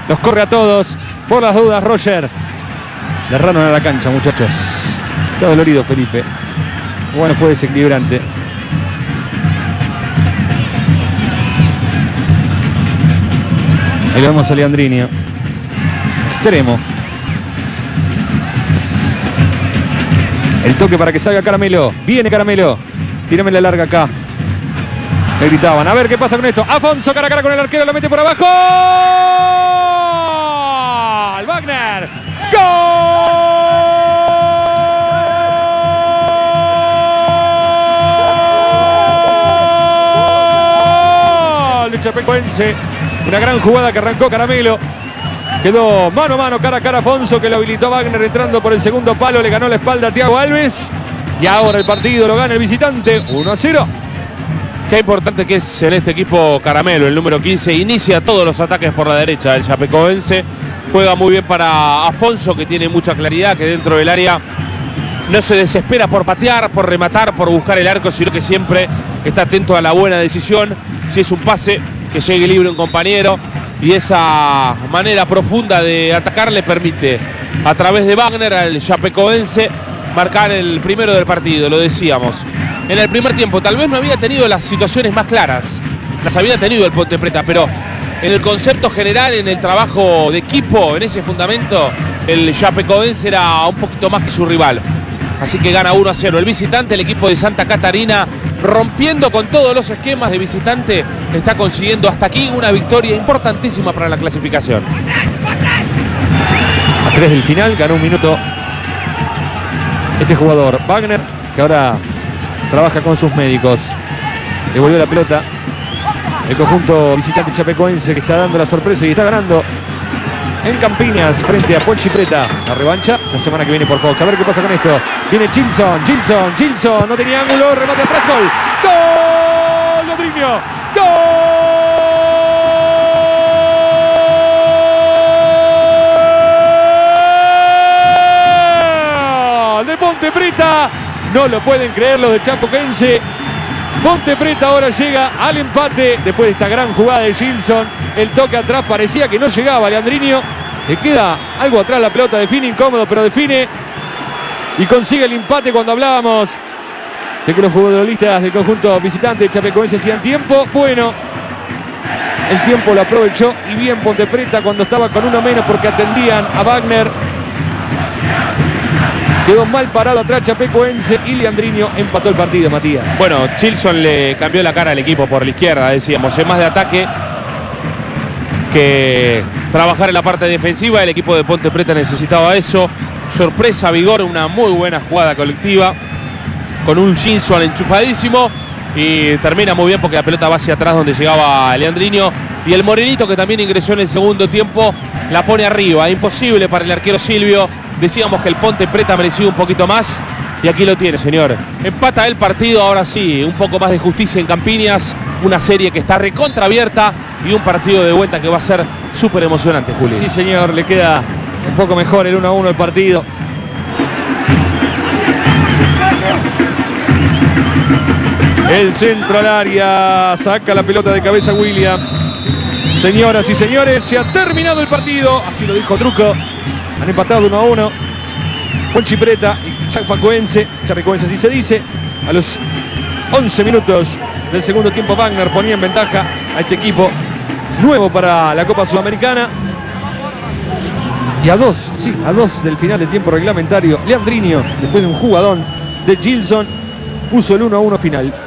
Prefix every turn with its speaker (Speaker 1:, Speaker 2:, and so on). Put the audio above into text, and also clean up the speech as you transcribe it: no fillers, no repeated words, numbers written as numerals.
Speaker 1: Los corre a todos. Por las dudas, Roger. Le erraron a la cancha, muchachos. Está dolorido Felipe. Bueno, fue desequilibrante. Ahí lo vemos a Leandrinho. Extremo. El toque para que salga Caramelo. Viene Caramelo. Tírame la larga acá. Le gritaban. A ver qué pasa con esto. Afonso cara a cara con el arquero. Lo mete por abajo. ¡Gol! Wagner. ¡Gol! De Chapecoense. Una gran jugada que arrancó Caramelo. Quedó mano a mano, cara a cara Afonso, que lo habilitó Wagner entrando por el segundo palo. Le ganó la espalda a Thiago Alves. Y ahora el partido lo gana el visitante 1-0.
Speaker 2: Qué importante que es en este equipo Caramelo, el número 15. Inicia todos los ataques por la derecha del Chapecoense. Juega muy bien para Afonso, que tiene mucha claridad, que dentro del área no se desespera por patear, por rematar, por buscar el arco, sino que siempre está atento a la buena decisión. Si es un pase, que llegue libre un compañero. Y esa manera profunda de atacar le permite, a través de Wagner, al Chapecoense marcar el primero del partido, lo decíamos. En el primer tiempo tal vez no había tenido las situaciones más claras, las había tenido el Ponte Preta, pero en el concepto general, en el trabajo de equipo, en ese fundamento, el Chapecoense era un poquito más que su rival. Así que gana 1-0 el visitante, el equipo de Santa Catarina, rompiendo con todos los esquemas de visitante, está consiguiendo hasta aquí una victoria importantísima para la clasificación.
Speaker 1: A 3 del final, ganó un minuto este jugador, Wagner, que ahora trabaja con sus médicos. Devolvió la pelota el conjunto visitante chapecoense, que está dando la sorpresa y está ganando en Campiñas frente a Ponte Preta. La revancha la semana que viene por Fox. A ver qué pasa con esto. Viene Gilson, no tenía ángulo, remate atrás, gol. ¡Gol! Leandrinho. ¡Gol! De Ponte Preta. No lo pueden creer los de Chapecoense. Ponte Preta ahora llega al empate después de esta gran jugada de Gilson. El toque atrás parecía que no llegaba Leandrinho. Le queda algo atrás la pelota, define incómodo, pero define y consigue el empate. Cuando hablábamos de que los futbolistas del conjunto visitante de Chapecoense hacían tiempo, bueno, el tiempo lo aprovechó y bien Ponte Preta cuando estaba con uno menos porque atendían a Wagner. Quedó mal parado atrás Chapecoense y Leandrinho empató el partido, Matías.
Speaker 2: Bueno, Gilson le cambió la cara al equipo por la izquierda, decíamos, es más de ataque que trabajar en la parte defensiva. El equipo de Ponte Preta necesitaba eso. Sorpresa, vigor, una muy buena jugada colectiva con un Gilson enchufadísimo y termina muy bien porque la pelota va hacia atrás donde llegaba Leandrinho. Y el morenito, que también ingresó en el segundo tiempo, la pone arriba. Imposible para el arquero Silvio. Decíamos que el Ponte Preta merecía un poquito más y aquí lo tiene, señor. Empata el partido, ahora sí, un poco más de justicia en Campiñas. Una serie que está recontraabierta y un partido de vuelta que va a ser súper emocionante, Julio.
Speaker 1: Sí, señor, le queda un poco mejor el 1-1 el partido. El centro al área, saca la pelota de cabeza William. Señoras y señores, se ha terminado el partido, así lo dijo Truco. Han empatado 1-1. Ponte Preta y Chapecoense así se dice. A los 11 minutos del segundo tiempo, Wagner ponía en ventaja a este equipo nuevo para la Copa Sudamericana. Y a dos del final del tiempo reglamentario, Leandrinho, después de un jugadón de Gilson, puso el 1-1 final.